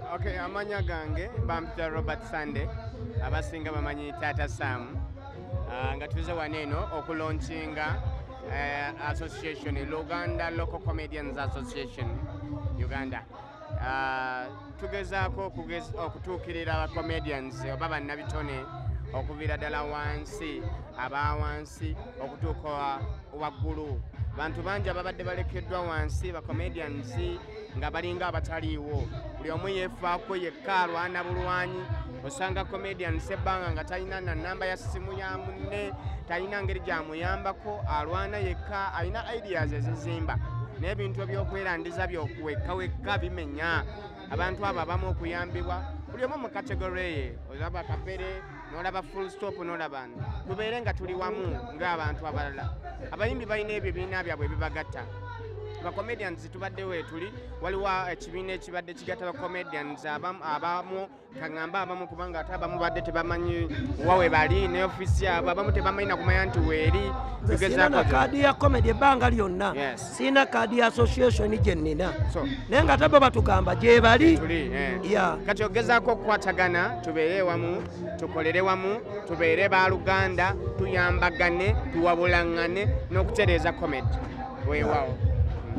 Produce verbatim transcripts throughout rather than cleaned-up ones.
Okay, amanya gange bampita Robert Sande abasinga bamanyi Tata Sam uh, nga tuze waneno okulaunchinga uh, association Luganda Local Comedians Association Uganda uh, tugezaako okutuukirira aba comedians oba bannabitone okuvira ddala wansi aba wansi okutuuka waggulu bantu bangi ababadde balekeddwa wansi ba comedians nga balinga abataliiwo buli omu yeefaako yekka alwana bulwanyi osanga comedians ebbanga nga talina na namba ya ssimu ya munne talina ngeri gyamuyambako alwana yekka alina ideas ezizimba n'ebintu ebyokwerandiza byokuwekka wekka bimenya abantu abo abamu okuyambibwa buli omu mu kategore ye olaba Kapere n'olaba Full Stop n'olaba tubeere nga tuli wamu ng'abantu abalala abayimbi balina ebibiina byabwe ebibagatta ba comedians tubadde we tuli waliwo ekibiina ekibadde kigatta ba comedians abamu abamu kangamba abamu kubanga ate abamu badde tebamanyi wawe bali ne office yabo abamu tebamanyi na kumanya nti weeri sina kadi ya comedy ebbanga lyonna yes. Sina kadi ya association gye nnina so, naye nga tabo batugamba gye bali tuli eh. yeah. Kati ogezaako okukwatagana tubeere wamu tukolere wamu tubeere ba Luganda tuyambagane tuwabulangane n'okutereeza comedy weewaawo yeah.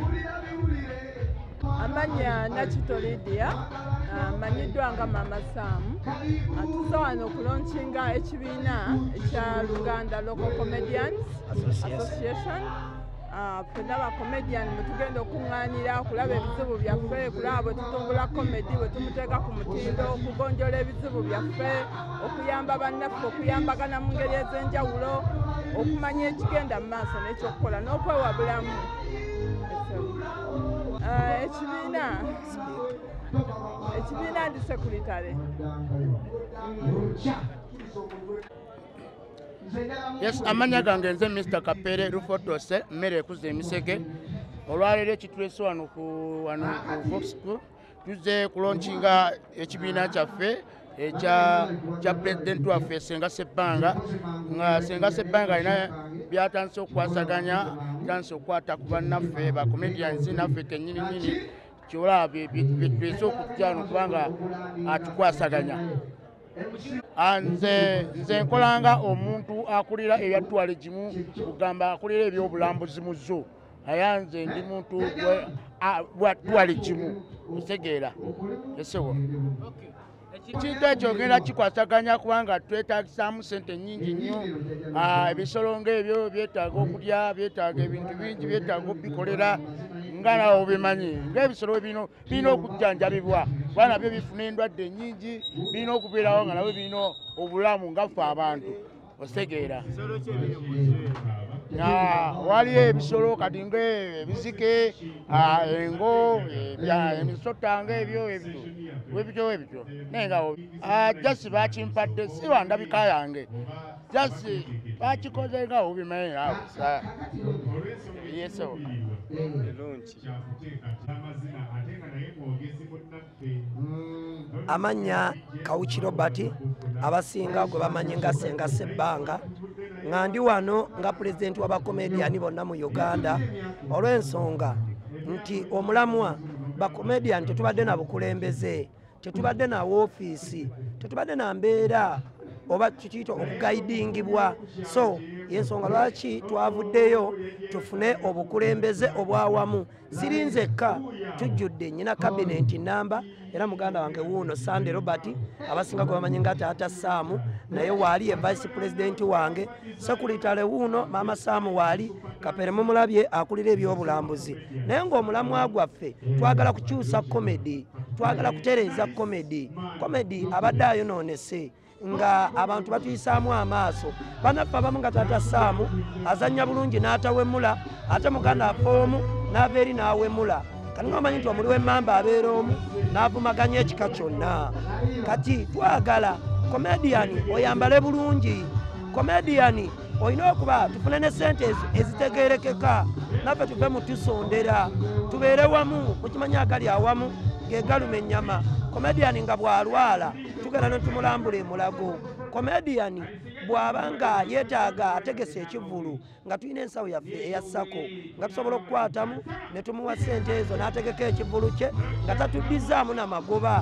Amanya Nakito Lydia amanyiddwa nga Mama Sam atuza wano okulaunchinga ekibiina ekya Luganda Local Comedians Association ffenna ba comedian mutugenda okuŋŋaanira okulaba ebizibu byaffe kulaba bwe tutumbula comedy bwe tumuteeka ku mutindo okugonjola ebizibu byaffe okuyamba bannaffe okuyambagana mu ngeri ez'enjawulo okumanya ekigenda mu maaso n'ekyokukola n'okwewabulamu ekibiina ekibiina ndi sekuritale yes amanya gange nze Mister Kapere Rufotose mmere ekuza emisege olwaleero ekitulese wano ku wano ku Foxco tuze kulaunchinga ekibiina kyaffe ekya kya president waffe Senga Sebbanga nga Senga Sebbanga alina byatandise okwasaganya tanse okwata ku bannaffe ba comedians naffe kennyini nnyini kyolaba bitulese okutyano kubanga atukwasaganya nze nze nkolanga omuntu akulira ebyatwale gimu kugamba akulira ebyobulambuzi mu zo aya nze ndi muntu bwatwale gimu otegeera esewo ekintu ekyo ogenda kikwasaganya kubanga twetagisaamu sente nnyingi nnyo ebisolo ng'ebyo byetaaga okulya byetaaga ebintu bingi byetaaga obikolera nga nawe obimanyi ng'ebisolo bino birina okujjanjabibwa kuba nabyo bifuna endwadde nnyingi birina okubeerawo nga nabyo birina obulamu nga ffe abantu otegeera waliyo ebisolo kati ng'ebizike engo emisota ng'ebyo ebyo webityo webityo naye nga jasi bakimpadde si bandabika yange jasi bakikoze nga obimanyi yeso amanya Kawuki Robert abasinga gwe bamanyi nga Senga Sebbanga nga ndi wano nga president w'abakomediani bonna mu Uganda olw'ensonga nti omulamwa bakomediani tetubadde na bukulembeze tetubadde na woofiisi tetubadde na mbeera oba tukiyita okugaidingibwa so yensonga lwaki twavuddeyo tufune obukulembeze obwawamu sirinzekka tujjudde nyina kabineti namba era muganda wange wuuno Sande Robert abasinga gwe bamanyi nga Taata Saamu naye waali ye vice president wange sekuritale wuuno Mama Saamu waali Kapere mumulabye akulira ebyobulambuzi naye ng'omulamwa gwaffe twagala kukyusa comedy twagala kutereeza comedy comedy abadde ayonoonese nga abantu batuyisaamu amaaso banaffe abamu nga Taata Saamu azannya bulungi n'atawemula ate muganda affe omu n'ava eri n'awemula kati nga omanyi nti omuli w'emmamba abeera omu n'avumaganya ekika kyonna kati twagala komediyani oyambale bulungi komediyani olina okuba tufune ne sente ezitegeerekeka naffe tuve mu tusondera tubeere wamu mukimanya agali awamu gegaluma ennyama komediyani nga bw'alwala tugenda ne tumulambula emulago komediyani bw'aba nga yeetaaga ategese ekivulu nga tulina ensawo yaffe eya sako nga tusobola okukwatamu ne tumuwa sente ezo n'ategeka ekivulu kye nga tatuddizaamu n'amagoba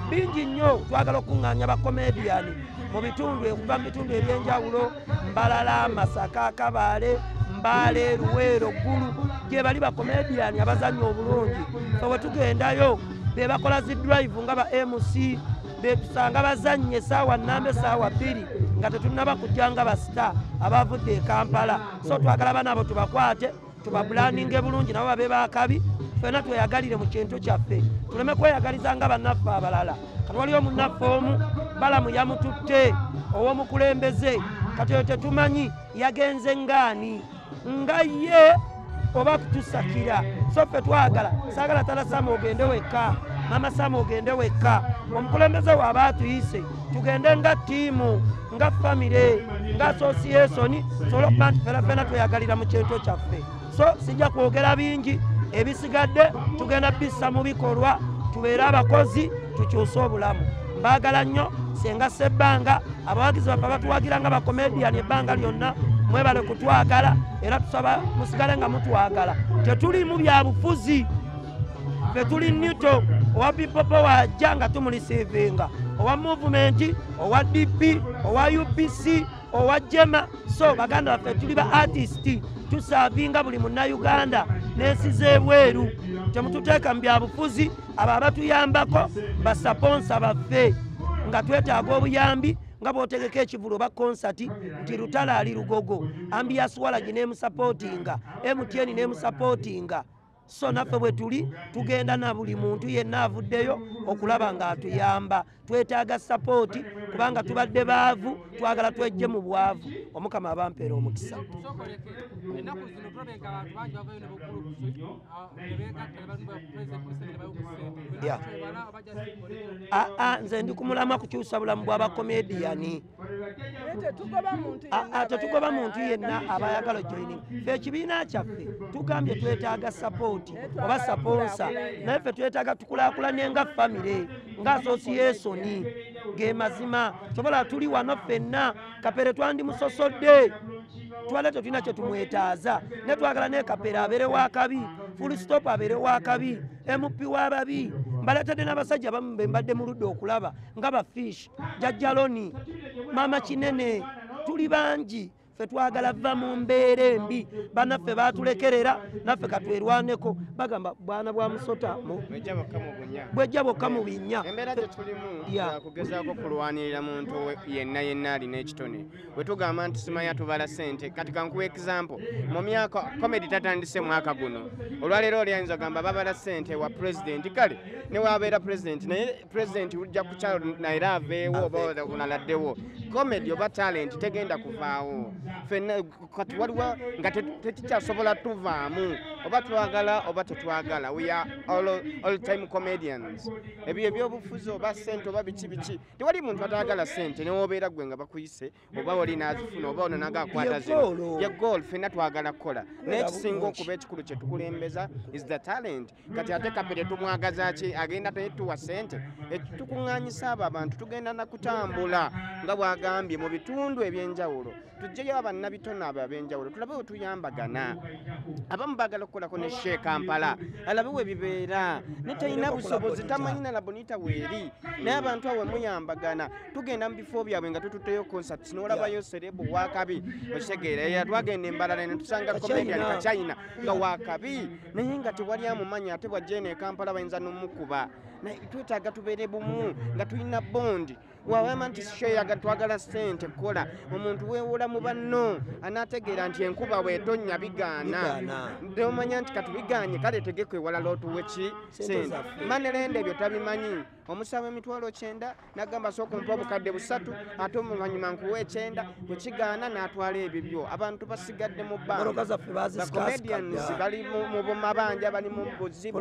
bingi nnyo twagala okuŋŋaanya bakomediyani mu bitundu okuva mu bitundu ebyenjawulo Mbalala, Masaka, Kabaale, Mbaale, Luweero, Ggulu gye bali bakomediyani abazannya obulungi. Fe bwe tugendayo be bakola zi drive nga ba M C be tusanga bazannye essaawa nnamba essaawa bbiri nga tetunnaba kujja nga basita abavudde e Kampala. So twagala bana abo tubakwate tubabulaninge bulungi nabo babe bakabi ffenna tweyagalire mu kintu kyaffe tuleme kweyagaliza nga bannaffe abalala. Kati waliwo munnaffe omu Balamu yamututte ow'omukulembeze kati oyo tetumanyi yagenze ngaani nga ye oba kutusakira. So ffe twagala saagala Tata Sam ogende wekka, Mama Sam ogende wekka, omukulembeze waaba atuyise tugende nga ttiimu nga famire nga association sobola okuba nti ffena ffena tweyagalira mu kintu kyaffe. So sijja kwogera bingi, ebisigadde tugenda bissa mu bikolwa tubeere abakozi tukyuse obulamu. Mbaagala nnyo senga Ssebbanga abawagizi baffe batuwagira nga bakomediyani ebbanga lyonna mwebale kutwagala era tusaba musigale nga mutwagala. Tetuli mu byabufuzi, ffe tuli nito owa Pipopo wajja nga tumulisiivinga, owa movement, owa D P, owa U P C, owa Jema. So baganda baffe tuli ba artisti tusaavinga buli munnayuganda n'ensi z'ebweru. Temututeeka mu byabufuzi, abo abatuyambako basaponsa baffe nga twetaaga obuyambi nga bw'otegeka ekivulo oba konsati nti Lutalo ali Lugogo, Ambias Walagi n'emusapootinga, M T N n'emusapootinga. So naffe bwe tuli tugenda na buli muntu yenna avuddeyo okulaba ng'atuyamba. Twetaaga sapooti kubanga tubadde baavu, twagala twejje mu bwavu. Omukama abampeera omukisa. Nze ndi ku mulamwa kukyusa bulamu bw'abakomediyani. Tetugoba muntu yenna abayagala joining. Ffe ekibiina kyaffe tugambye twetaaga sapooti oba saponsa, naye ffe twetaaga tukulaakulanye nga famire nga association ge mazima. Sobola tuli wano ffenna Kapere twandi musosodde twale tetulina kye tumwetaaza, ne twagala ne Kapere abeere wakabi, full stop abeere wakabi, M P w'ababi. Mbaletedde n'abasajja abamu be mbadde mu ludda okulaba nga ba Fish, Jajja Loni, Mama Kinene, tuli bangi. Ffe twagala va mu mbeera embi, bannaffe baatulekerera naffe katwerwaneko bagamba bwana bwa musota bwejja bokka mu binnya. Embeera gye tulimu kugezaako kulwanirira muntu yenna yenna alina ekitone. Bwe tugamba nti simanya tubala ssente, kati kankuwa example. Mu myaka comedy tatandise mwaka guno, olwaleero oli ayinza gamba babala ssente wa president, kale ne wabeera president naye president ujja kukyalo naera aveewo oba onaladdewo. Comedy oba talent tegenda kuvaawo. Fenna kati waliwo nga tekikyasobola tuvaamu oba twagala oba tetwagala. We are all, all time comedians. Ebyo ebyobufuzi oba ssente oba biki biki, tewali muntu atayagala ssente newobeera gwe nga bakuyise oba oli nazifuna oba ono naga akwata zino ye goal. Fenna twagala kukola naye ekisinga okuba ekikulu kye tukulembeza is the talent. Kati ate Kapere tumwagaza ki agenda tetuwa ssente tukuŋŋaanyisa abo abantu tugenda nakutambula nga bwagambye mu bitundu ebyenjawulo tujjeyo abannabitono abo ab'enjawulo tulabe we tuyambagana. Abamu baagala okukolako ne Sheikh Kampala alabe we bibeera ne talina busobozi tamanyi na labonita weeri naye abantu awo muyambagana. Tugenda mu bifo byabwe nga tututteyo concerts n'olabayo serebu wakabi osegeera twagenda Embalala ne tusanga comedian ka China nga wakabi naye nga tewali amumanyi ate bwajja eno e Kampala bayinza n'omukuba. Naye twetaaga tubeere bumu nga tulina bondi wawema nti sheyaga twagala ssente kukola omuntu weewola mu banno anaategeera nti enkuba bw'etonnya bigaana omanya nti katubiganye kale tegeko ewala lootuwe ki ssente. Manerende ebyo tabimanyi. Omusawo emitwalo kyenda n'agamba sooka ompa obukadde busatu ate omuvanyuma nkuwa ekyenda bwe kigaana n'atwala ebibyo. Abantu basigadde mu bbanga. Comedians bali mu bumabanja bali mu buzibu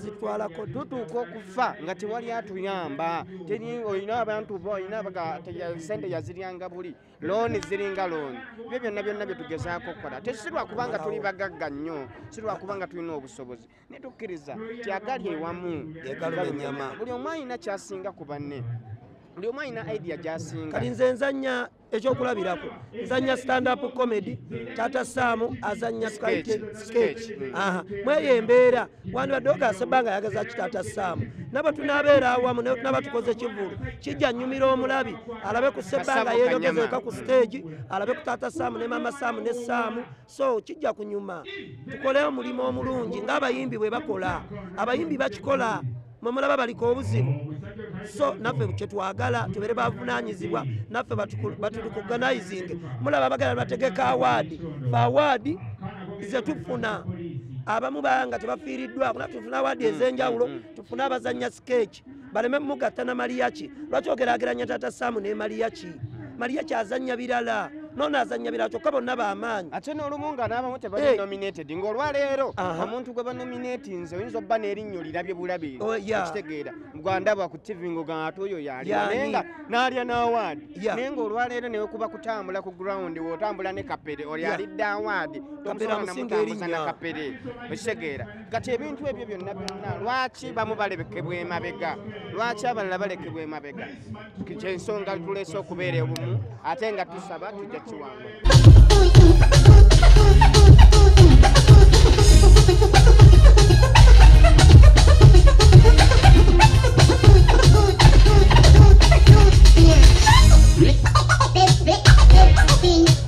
tutuuka okufa nga tewali atuyamba. Olina abantu bo olina sente yaziryanga buli looni ziringa looni. Ebyo byonna byonna bye tugezaako okukola si lwakubanga tuli bagagga nnyo, si lwakubanga tulina obusobozi ne tukkiriza ti agali ewamu buli omu alina kyasinga ku banne. buli omu alina idea gy'asinga. Kati nze nzannya ekyokulabirako nzannya stand up comedy, Taata Sam azannya sketch. Mweyo embeera wandibadde ogaasa ebbanga yagaza ki Taata Sam nabo tunaabeera awamu naye tunaba tukoze kivulu kijja nnyumira omulabi alabe ku sebbanga yeeyogezeka ku stage alabe ku Taata Sam ne Mama Sam ne Sam so kijja kunyuma tukole omulimu omulungi ng'abayimbi bwe bakola abayimbi bakikola mwe mulaba baliko obuzibu so naffe kyetwagala tubeere bavunaanyizibwa naffe batulicoganizing mulaba bagala bategeka awaadi fe awaadi ze tufuna abamu banga tebafiiriddwa kuna tufuna awaadi ez'enjawulo tufune abazannya sketch baleme mugatta na Mariachi lwaki ogeraageranya Taata Sam ne Mariachi Mariachi azannya birala nono azannya birala kyokka bonna b'amaanyi ate n'olumu nga n'abamu tebali nominated ng'olwaleero omuntu gwe banominatinze oyinza obba n'erinnyo lirabye bulabi ekitegeera gwandaba ku tv ng'ogamba ate oyo yalya naye nga n'alya n'awaadi naye ng'olwaleero ne wekuba kutambula ku ground w'otambula ne kapere oli alidde awaadi tomusobola namutambuza na kapere ekitegeera kati ebintu ebyo byonna byonna lwaki bamu balekebwa emabega lwaki abalala balekebwa emabega kyensonga tuleese okubeera obumu ate nga tusaba tujja kiwangula. Big, big, big, big, big.